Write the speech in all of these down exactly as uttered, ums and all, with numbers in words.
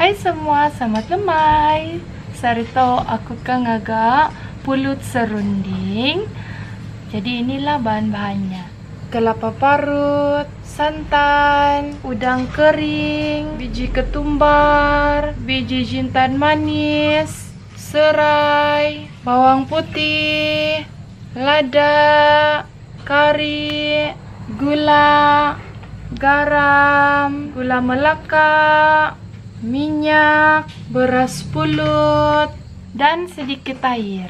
Hai semua, selamat lemai. Sarito aku kangaga pulut serunding. Jadi inilah bahan-bahannya. Kelapa parut, santan, udang kering, biji ketumbar, biji jintan manis, serai, bawang putih, lada, kari, gula, garam, gula melaka, minyak, beras pulut, dan sedikit air.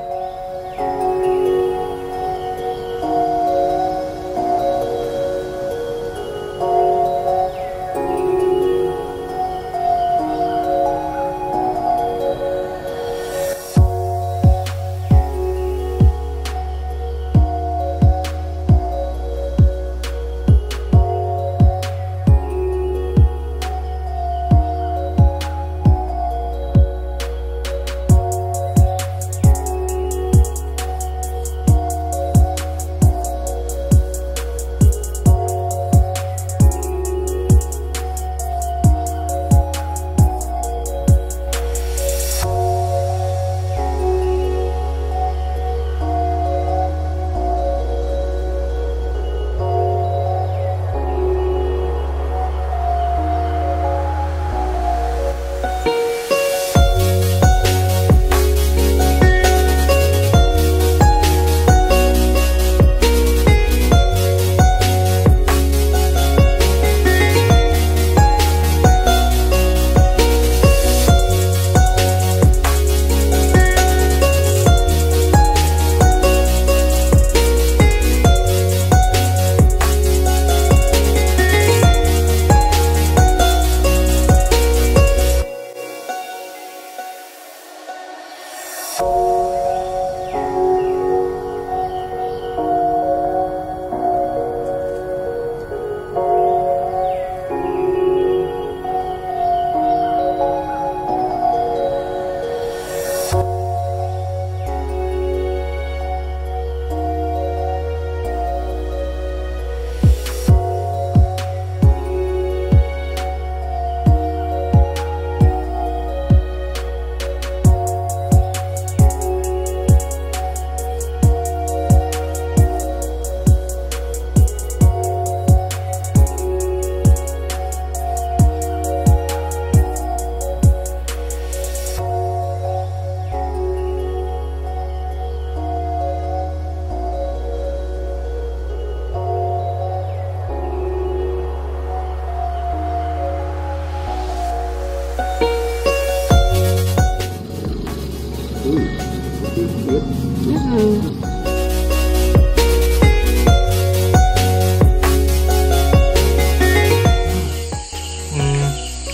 Hmm,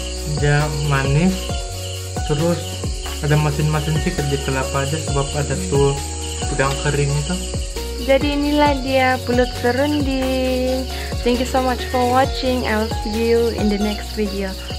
dia manis, terus ada masin-masin sih kerja kelapa aja sebab ada tuh udang kering itu. Jadi inilah dia pulut serunding. Thank you so much for watching. I will see you in the next video.